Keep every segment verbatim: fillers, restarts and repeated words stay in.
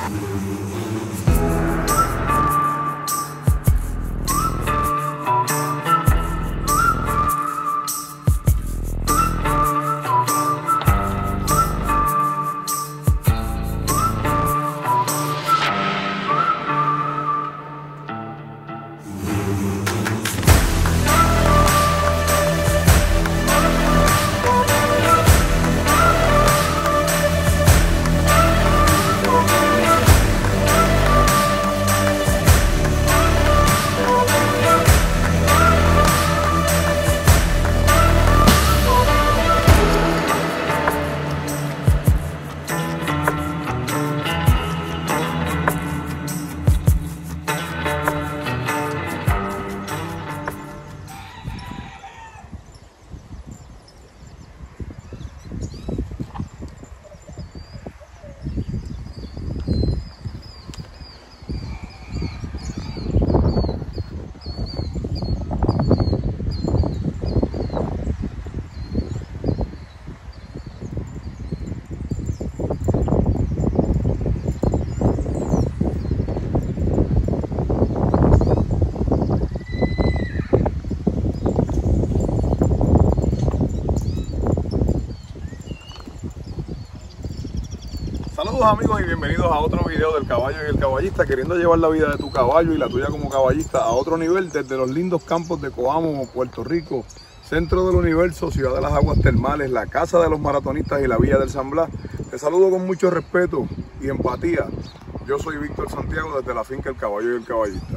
Saludos amigos y bienvenidos a otro video del caballo y el caballista, queriendo llevar la vida de tu caballo y la tuya como caballista a otro nivel desde los lindos campos de Coamo, Puerto Rico, centro del universo, ciudad de las aguas termales, la casa de los maratonistas y la villa del San Blas. Te saludo con mucho respeto y empatía. Yo soy Víctor Santiago desde la finca El Caballo y el Caballista.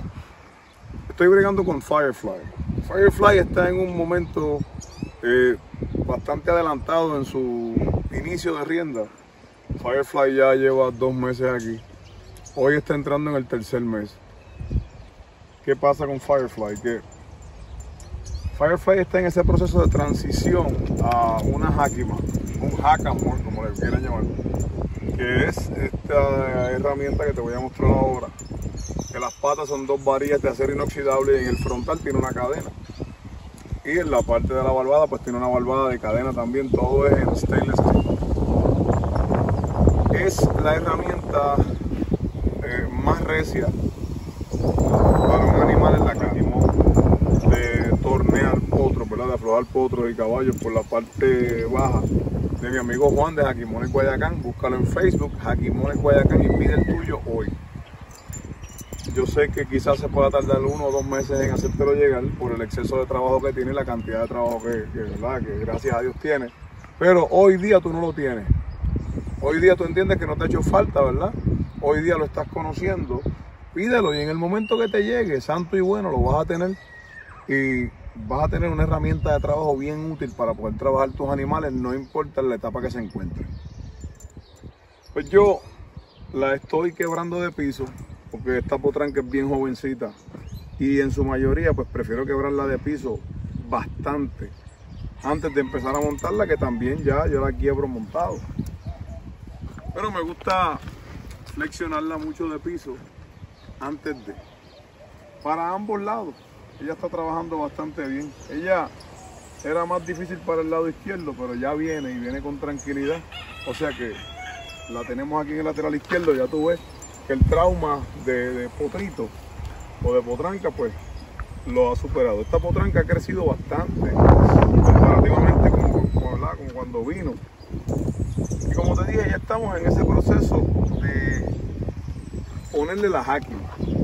Estoy bregando con Firefly. Firefly está en un momento eh, bastante adelantado en su inicio de rienda. Firefly ya lleva dos meses aquí. Hoy está entrando en el tercer mes. ¿Qué pasa con Firefly? Que Firefly está en ese proceso de transición a una Hakima, un Hackamore, como le quieran llamar, que es esta herramienta que te voy a mostrar ahora. Que las patas son dos varillas de acero inoxidable y en el frontal tiene una cadena. Y en la parte de la barbada pues tiene una barbada de cadena también, todo es en stainless steel. Es la herramienta eh, más recia para un animal en la calle, de tornear potros, ¿verdad? De aflojar potros y caballos por la parte baja de mi amigo Juan de Jaquimones Guayacán. Búscalo en Facebook, Jaquimones Guayacán, y pide el tuyo hoy. Yo sé que quizás se pueda tardar uno o dos meses en hacértelo llegar por el exceso de trabajo que tiene y la cantidad de trabajo que, que, ¿verdad? que gracias a Dios tiene, pero hoy día tú no lo tienes. Hoy día tú entiendes que no te ha hecho falta, ¿verdad? Hoy día lo estás conociendo. Pídelo y en el momento que te llegue, santo y bueno, lo vas a tener. Y vas a tener una herramienta de trabajo bien útil para poder trabajar tus animales, no importa la etapa que se encuentren. Pues yo la estoy quebrando de piso, porque esta potranca es bien jovencita. Y en su mayoría, pues prefiero quebrarla de piso bastante antes de empezar a montarla, que también ya yo la quiebro montado. Pero me gusta flexionarla mucho de piso antes de, para ambos lados. Ella está trabajando bastante bien. Ella era más difícil para el lado izquierdo, pero ya viene y viene con tranquilidad. O sea que la tenemos aquí en el lateral izquierdo. Ya tú ves que el trauma de, de potrito o de potranca pues lo ha superado. Esta potranca ha crecido bastante comparativamente como, como, como cuando vino. Y como te dije, ya estamos en ese proceso de ponerle la Hakima.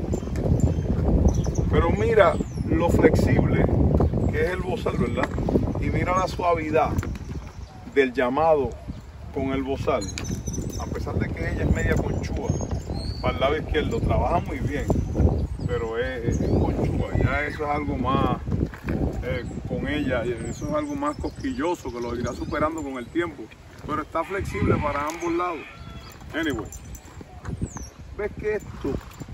Pero mira lo flexible que es el bozal, ¿verdad? Y mira la suavidad del llamado con el bozal. A pesar de que ella es media conchúa, para el lado izquierdo trabaja muy bien, pero es, es conchúa. Ya eso es algo más, eh, con ella, eso es algo más cosquilloso que lo irá superando con el tiempo. Pero está flexible para ambos lados. Anyway, ves que esto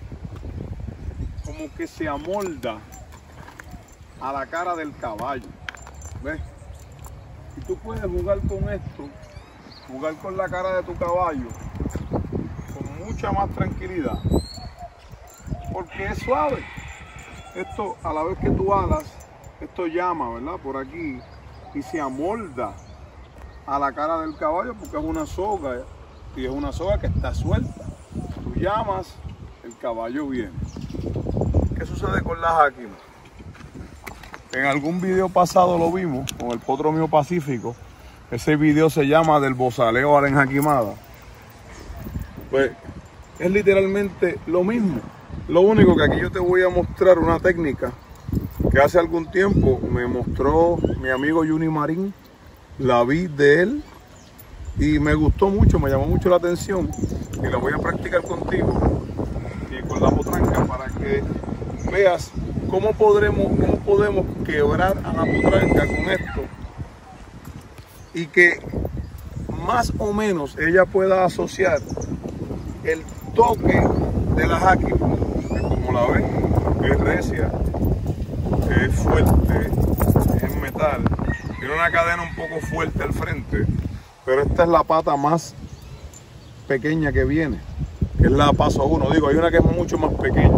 como que se amolda a la cara del caballo, ¿ves? Y tú puedes jugar con esto, jugar con la cara de tu caballo con mucha más tranquilidad, porque es suave. Esto, a la vez que tú alas, esto llama, ¿verdad? Por aquí, y se amolda a la cara del caballo, porque es una soga, ¿eh? Y es una soga que está suelta. Tú llamas, el caballo viene. ¿Qué sucede con las Jáquimas? En algún video pasado lo vimos con el potro mío Pacífico. Ese video se llama Del bozaleo a la enjaquimada. Pues es literalmente lo mismo. Lo único que aquí yo te voy a mostrar una técnica que hace algún tiempo me mostró mi amigo Juni Marín. La vi de él y me gustó mucho, me llamó mucho la atención y la voy a practicar contigo y con la potranca para que veas cómo podremos, cómo podemos quebrar a la potranca con esto y que más o menos ella pueda asociar el toque de la Jáquima, que como la ven es recia, es fuerte, es metal, tiene una cadena un poco fuerte al frente, pero esta es la pata más pequeña que viene, que es la paso uno. Digo, hay una que es mucho más pequeña,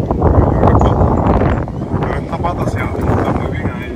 pero esta pata se ajusta muy bien a ella.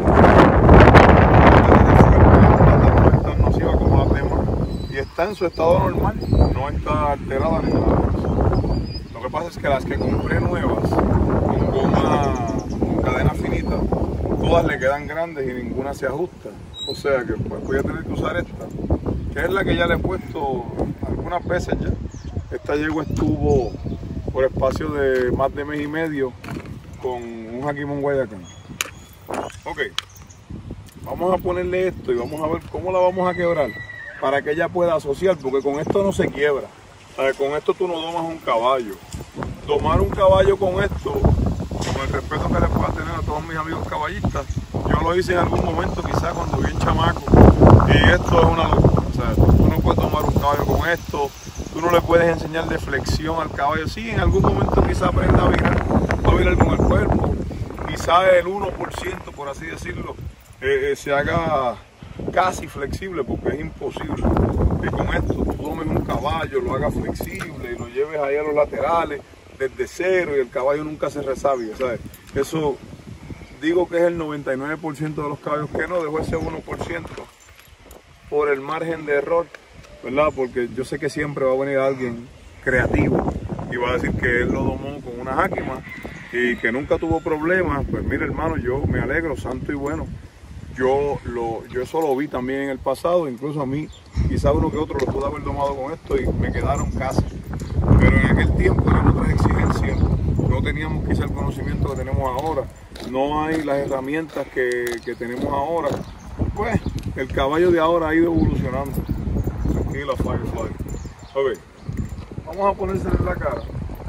La pata no es tan nociva como las demás y está en su estado normal, no está alterada ni nada. Lo que pasa es que las que compré nuevas, con goma, con cadena finita, todas le quedan grandes y ninguna se ajusta. O sea que pues voy a tener que usar esta, que es la que ya le he puesto algunas veces ya. Esta yegua estuvo por espacio de más de mes y medio con un Jáquima Guayacán. Ok, vamos a ponerle esto y vamos a ver cómo la vamos a quebrar para que ella pueda asociar, porque con esto no se quiebra. ¿Sabes? Con esto tú no domas un caballo. Domar un caballo con esto, con el respeto que le pueda tener a todos mis amigos caballistas, yo lo hice en algún momento, quizás cuando bien chamaco, y esto es una locura. O sea, tú no puedes tomar un caballo con esto, tú no le puedes enseñar de flexión al caballo. Sí, en algún momento quizás aprenda a virar, a virar con el cuerpo, quizás el uno por ciento, por así decirlo, eh, eh, se haga casi flexible, porque es imposible que con esto tú tomes un caballo, lo hagas flexible y lo lleves ahí a los laterales desde cero y el caballo nunca se resabie, ¿sabes? Eso digo que es el noventa y nueve por ciento de los caballos que no, dejo ese uno por ciento por el margen de error, ¿verdad? Porque yo sé que siempre va a venir alguien creativo y va a decir que él lo domó con una Jáquima y que nunca tuvo problemas. Pues mire, hermano, yo me alegro, santo y bueno. Yo, lo, yo eso lo vi también en el pasado, incluso a mí, quizá uno que otro lo pude haber domado con esto y me quedaron casi. Pero en aquel tiempo eran otras exigencias, no teníamos quizá el conocimiento que tenemos ahora, no hay las herramientas que, que tenemos ahora. Pues el caballo de ahora ha ido evolucionando. Tranquila, Firefly. Ok, vamos a ponérselo en la cara.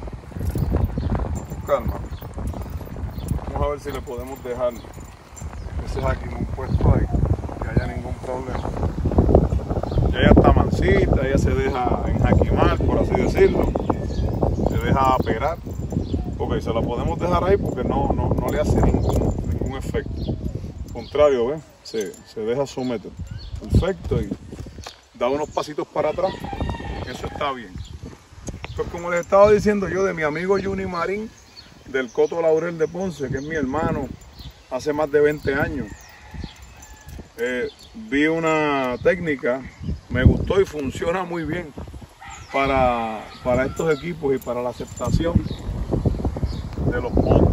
Calma. Vamos a ver si le podemos dejar ese Jáquima puesto ahí, que haya ningún problema. Ya ella está mansita, ella se deja enjaquimar, por así decirlo, se deja aperar. Ok, se la podemos dejar ahí porque no, no, no le hace ningún, ningún efecto. Al contrario, ¿ves? Se, se deja someter. Perfecto, y da unos pasitos para atrás, eso está bien. Pues como les estaba diciendo yo de mi amigo Juni Marín, del Coto Laurel de Ponce, que es mi hermano, hace más de veinte años. Eh, vi una técnica, me gustó y funciona muy bien para, para estos equipos y para la aceptación de los potros.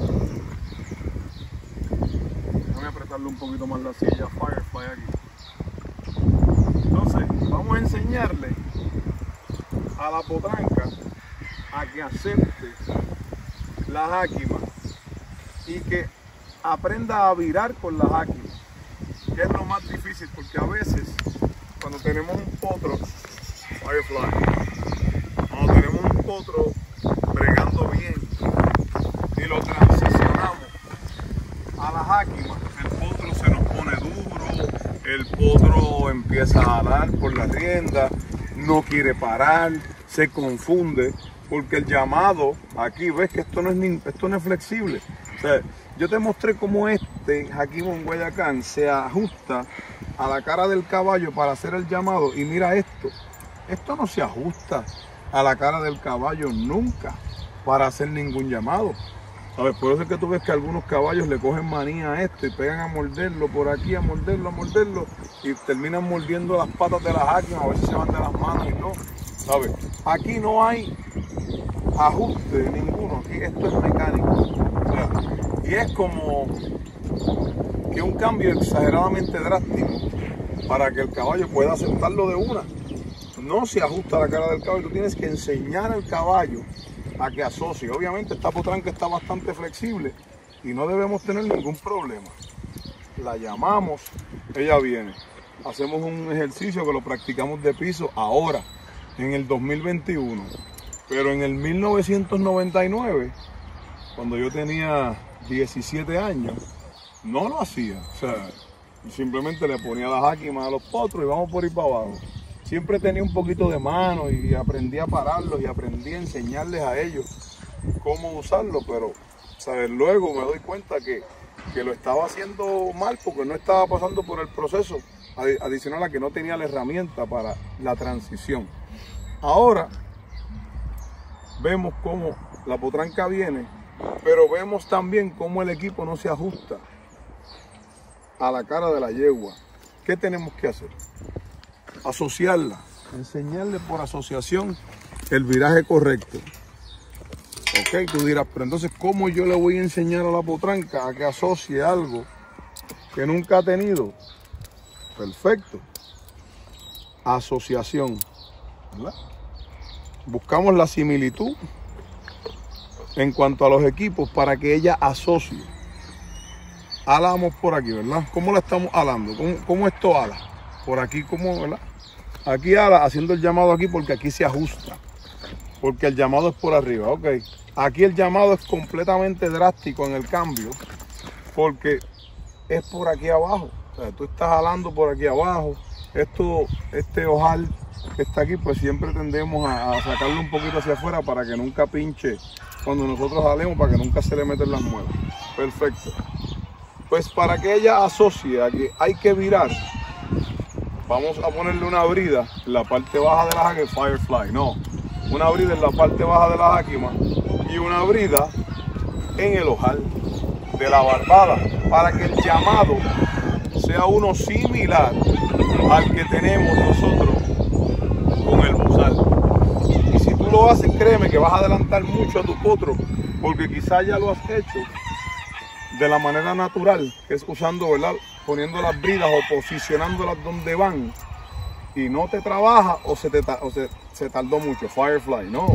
Voy a apretarle un poquito más la silla Firefly aquí. Entonces, vamos a enseñarle a la potranca a que acepte la Jáquima y que aprenda a virar con la Jáquima, que es lo más difícil, porque a veces cuando tenemos un potro Firefly, cuando tenemos un potro bregando bien y lo transicionamos a la Jáquima, el potro se nos pone duro, el potro empieza a jalar por la rienda, no quiere parar, se confunde, porque el llamado aquí, ves que esto no es, ni, esto no es flexible. O sea, yo te mostré cómo este Jáquima Guayacán se ajusta a la cara del caballo para hacer el llamado, y mira esto, esto no se ajusta a la cara del caballo nunca para hacer ningún llamado. ¿Sabes? Por eso es que tú ves que algunos caballos le cogen manía a esto y pegan a morderlo por aquí, a morderlo, a morderlo, y terminan mordiendo las patas de la Jáquima, a veces se van de las manos y todo. ¿Sabes? Aquí no hay ajuste ninguno, aquí esto es mecánico. O sea, y es como que un cambio exageradamente drástico para que el caballo pueda aceptarlo de una. No se ajusta la cara del caballo, tú tienes que enseñar al caballo a que asocie. Obviamente esta potranca está bastante flexible y no debemos tener ningún problema. La llamamos, ella viene. Hacemos un ejercicio que lo practicamos de piso ahora, en el dos mil veintiuno. Pero en el mil novecientos noventa y nueve, cuando yo tenía diecisiete años, no lo hacía. O sea, simplemente le ponía las áquimas a los potros y vamos por ir para abajo. Siempre tenía un poquito de mano y aprendí a pararlos y aprendí a enseñarles a ellos cómo usarlo, pero ¿sabes? Luego me doy cuenta que, que lo estaba haciendo mal porque no estaba pasando por el proceso adicional a que no tenía la herramienta para la transición. Ahora vemos cómo la potranca viene, pero vemos también cómo el equipo no se ajusta a la cara de la yegua. ¿Qué tenemos que hacer? Asociarla, enseñarle por asociación el viraje correcto. Ok, tú dirás, pero entonces, ¿cómo yo le voy a enseñar a la potranca a que asocie algo que nunca ha tenido? Perfecto. Asociación, ¿verdad? Buscamos la similitud en cuanto a los equipos para que ella asocie. Alamos por aquí, ¿verdad? ¿Cómo la estamos alando? ¿Cómo, cómo esto ala? Por aquí, ¿cómo, verdad? Aquí ala, haciendo el llamado aquí porque aquí se ajusta. Porque el llamado es por arriba, ok. Aquí el llamado es completamente drástico en el cambio porque es por aquí abajo. O sea, tú estás jalando por aquí abajo. Esto, este ojal que está aquí, pues siempre tendemos a, a sacarlo un poquito hacia afuera para que nunca pinche cuando nosotros jalemos, para que nunca se le meten las muelas. Perfecto. Pues para que ella asocie a que hay que virar, vamos a ponerle una brida en la parte baja de la jáquima, Firefly, no. Una brida en la parte baja de la jáquima y una brida en el ojal de la barbada para que el llamado sea uno similar al que tenemos nosotros con el bozal. Y si tú lo haces, créeme que vas a adelantar mucho a tu potro, porque quizás ya lo has hecho de la manera natural, que es usando, ¿verdad? Poniendo las bridas o posicionándolas donde van y no te trabaja o se, te, o se, se tardó mucho. Firefly, no.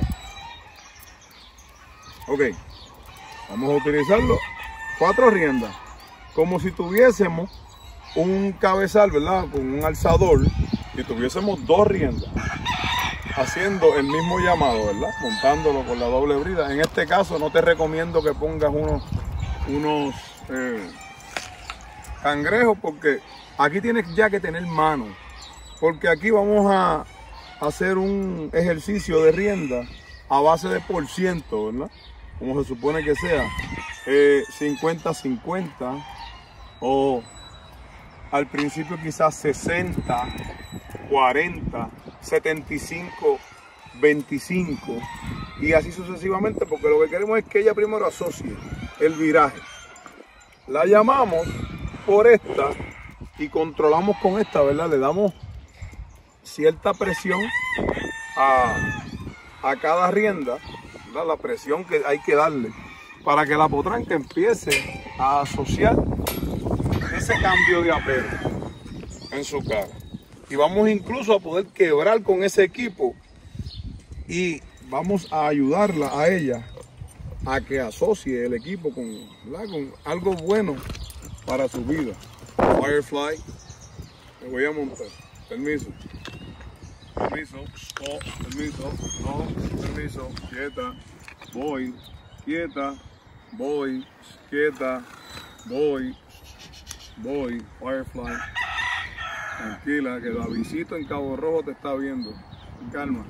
Ok, vamos a utilizarlo. Cuatro riendas, como si tuviésemos un cabezal, ¿verdad? Con un alzador y tuviésemos dos riendas haciendo el mismo llamado, ¿verdad? Montándolo con la doble brida. En este caso no te recomiendo que pongas unos, unos eh, cangrejos porque aquí tienes ya que tener mano, porque aquí vamos a hacer un ejercicio de rienda a base de por ciento, ¿verdad? Como se supone que sea, eh, cincuenta cincuenta o al principio quizás sesenta cuarenta, setenta y cinco veinticinco y así sucesivamente, porque lo que queremos es que ella primero asocie el viraje. La llamamos por esta y controlamos con esta, ¿verdad? Le damos cierta presión a, a cada rienda, ¿verdad? La presión que hay que darle para que la potranca empiece a asociar ese cambio de apero en su cara. Y vamos incluso a poder quebrar con ese equipo y vamos a ayudarla a ella a que asocie el equipo con, con algo bueno para su vida. Firefly, me voy a montar. Permiso. Permiso. Oh, permiso. No, permiso. Quieta. Voy. Quieta. Voy. Quieta. Voy. Voy. Firefly. Tranquila, que Davidcito en Cabo Rojo te está viendo. Calma.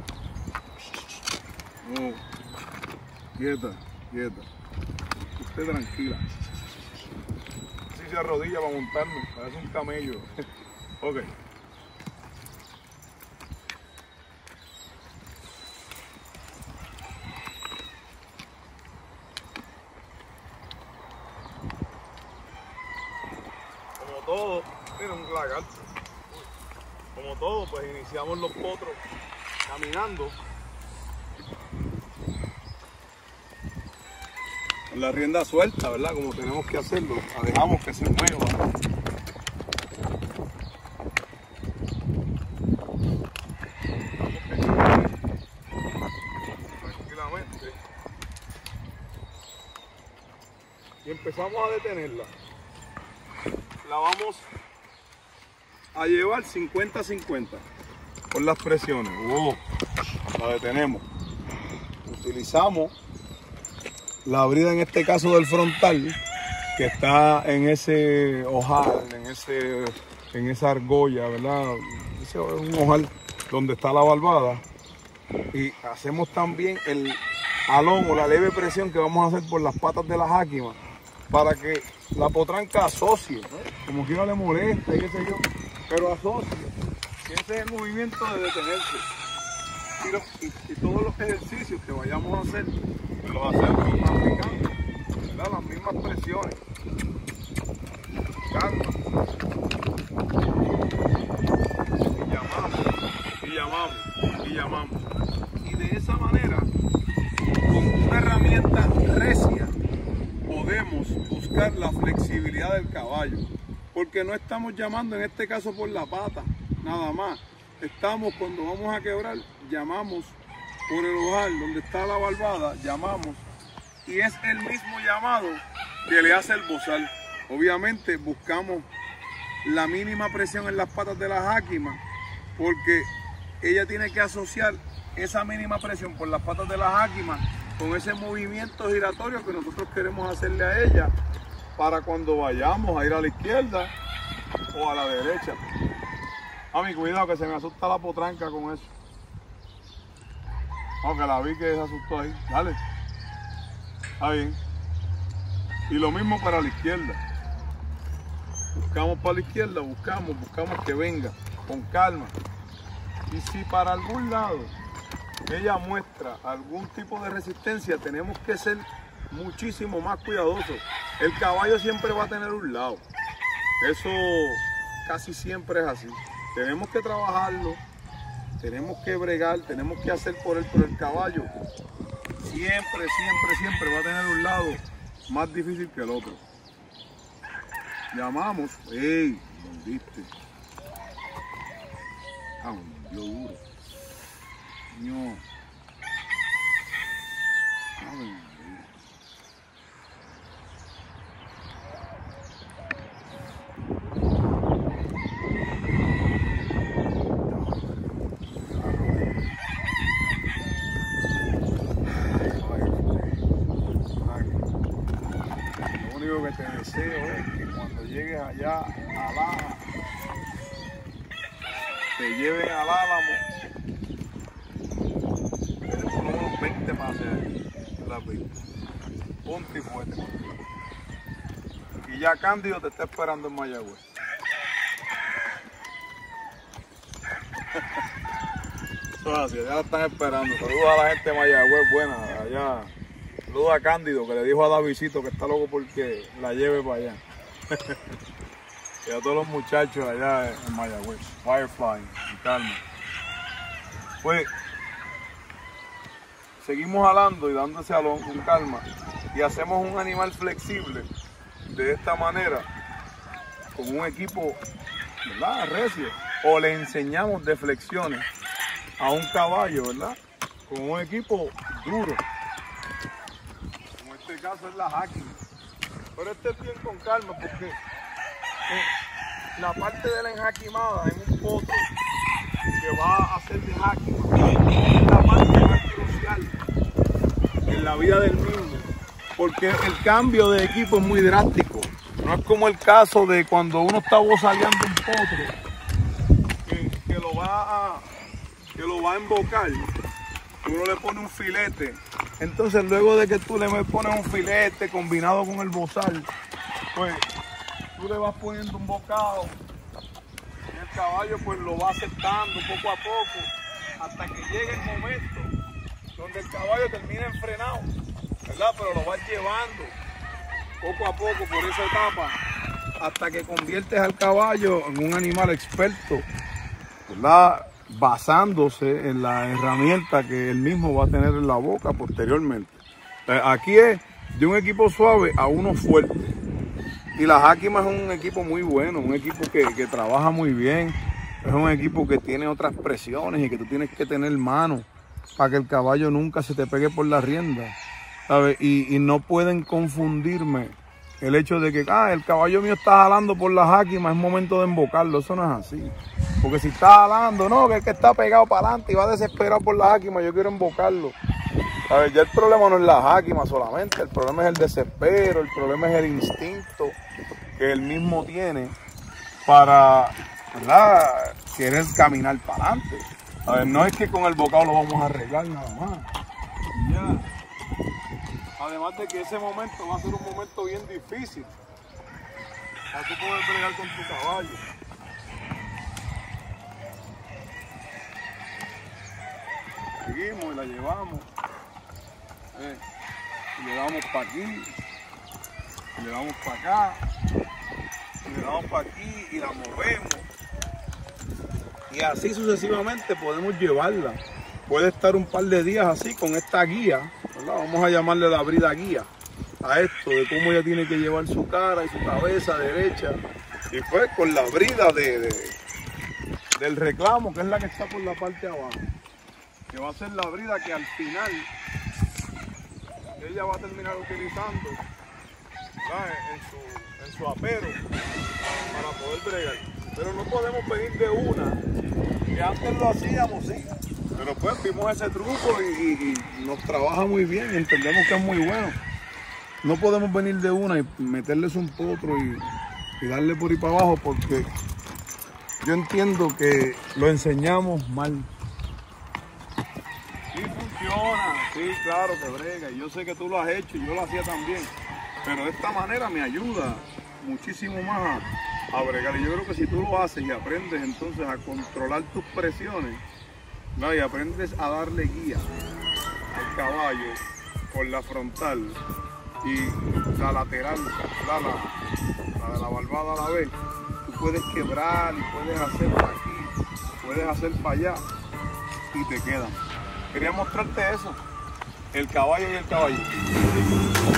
Oh. Quieta, quieta. Usted tranquila. Así se arrodilla para montarme. Parece un camello. Ok. Como todo, mira un lagarto. Como todo, pues iniciamos los potros caminando. con la rienda suelta, ¿verdad? Como tenemos que hacerlo, la dejamos que se mueva. Tranquilamente. Y empezamos a detenerla. La vamos a llevar cincuenta cincuenta por las presiones. Wow. La detenemos. Utilizamos la brida, en este caso del frontal, que está en ese ojal, en ese en esa argolla, ¿verdad? Ese es un ojal donde está la valvada. Y hacemos también el alón o la leve presión que vamos a hacer por las patas de la jáquima para que la potranca asocie, ¿no? Como quiera le molesta y qué sé yo, pero asocie. Y ese es el movimiento de detenerse. Y, lo, y, y todos los ejercicios que vayamos a hacer, los hacemos aplicando, ¿verdad? Las mismas presiones. Calma. Y llamamos, y llamamos, y llamamos. Y de esa manera, con una herramienta recia, podemos buscar la flexibilidad del caballo. Porque no estamos llamando en este caso por la pata, nada más. Estamos, cuando vamos a quebrar, llamamos por el ojal donde está la valvada, llamamos, y es el mismo llamado que le hace el bozal. Obviamente buscamos la mínima presión en las patas de la jáquima, porque ella tiene que asociar esa mínima presión por las patas de la jáquima con ese movimiento giratorio que nosotros queremos hacerle a ella, para cuando vayamos a ir a la izquierda o a la derecha. Mami, cuidado que se me asusta la potranca con eso. No, que la vi que se asustó ahí. Dale. Está bien. Y lo mismo para la izquierda. Buscamos para la izquierda, buscamos, buscamos que venga con calma. Y si para algún lado ella muestra algún tipo de resistencia, tenemos que ser muchísimo más cuidadosos. El caballo siempre va a tener un lado. Eso casi siempre es así. Tenemos que trabajarlo, tenemos que bregar, tenemos que hacer por él, por el caballo. Siempre, siempre, siempre va a tener un lado más difícil que el otro. Llamamos. ¡Ey! ¿Viste? Ah, me dio duro. No. Ay, que te deseo es que cuando llegues allá a Laja, te lleven al Álamo, tenemos por lo menos veinte pases ahí en la pista, punto y fuerte. Y ya Cándido te está esperando en Mayagüez. Eso es así, ya la están esperando. Saludos a la gente de Mayagüez, buena, allá. Saludos a Cándido, que le dijo a Davidcito que está loco porque la lleve para allá. Y a todos los muchachos allá en Mayagüez, Firefly, en calma. Pues seguimos jalando y dándose alón con calma. Y hacemos un animal flexible de esta manera, con un equipo, ¿verdad?, recio. O le enseñamos de flexiones a un caballo, ¿verdad?, con un equipo duro. En este caso es la jáquima, pero este es bien con calma, porque eh, la parte de la enjaquimada en un potro que va a hacer de jáquima es la parte más crucial en la vida del mismo, porque el cambio de equipo es muy drástico. No es como el caso de cuando uno está bozaleando un potro que, que lo va a que lo va a embocar, uno le pone un filete. Entonces luego de que tú le pones un filete combinado con el bozal, pues tú le vas poniendo un bocado y el caballo pues lo va aceptando poco a poco hasta que llegue el momento donde el caballo termina enfrenado, ¿verdad? Pero lo vas llevando poco a poco por esa etapa hasta que conviertes al caballo en un animal experto, ¿verdad?, basándose en la herramienta que él mismo va a tener en la boca posteriormente. Aquí es de un equipo suave a uno fuerte. Y la Jáquima es un equipo muy bueno, un equipo que, que trabaja muy bien, es un equipo que tiene otras presiones y que tú tienes que tener mano para que el caballo nunca se te pegue por la rienda, ¿sabes? Y, y no pueden confundirme el hecho de que ah, el caballo mío está jalando por la Jáquima, es momento de embocarlo. Eso no es así. Porque si está jalando, no, que es que está pegado para adelante y va desesperado por la Jáquima, yo quiero embocarlo. A ver, ya el problema no es la Jáquima solamente, el problema es el desespero, el problema es el instinto que él mismo tiene para, ¿verdad?, querer caminar para adelante. A ver, no es que con el bocado lo vamos a arreglar nada más. Ya. Además de que ese momento va a ser un momento bien difícil para tú poder bregar con tu caballo. Seguimos y la llevamos. Eh, y le damos para aquí, y le damos para acá, y le damos para aquí y la movemos. Y así sucesivamente podemos llevarla. Puede estar un par de días así con esta guía, ¿verdad? Vamos a llamarle la brida guía a esto, de cómo ella tiene que llevar su cara y su cabeza derecha. Y pues con la brida de, de, del reclamo, que es la que está por la parte de abajo, que va a ser la brida que al final ella va a terminar utilizando, ¿verdad?, en su, en su apero para poder bregar. Pero no podemos venir de una, que antes lo hacíamos, sí. Pero pues vimos ese truco y, y, y nos trabaja muy bien y entendemos que es muy bueno. No podemos venir de una y meterles un potro y, y darle por ahí para abajo, porque yo entiendo que lo enseñamos mal. Sí funciona, sí, claro que brega, y yo sé que tú lo has hecho y yo lo hacía también, pero de esta manera me ayuda muchísimo más a, a bregar. Y yo creo que si tú lo haces y aprendes entonces a controlar tus presiones, ¿no?, y aprendes a darle guía al caballo por la frontal y la lateral, la, la, la de la barbada a la vez, tú puedes quebrar y puedes hacer para aquí, puedes hacer para allá y te quedan. Quería mostrarte eso, el caballo y el caballito.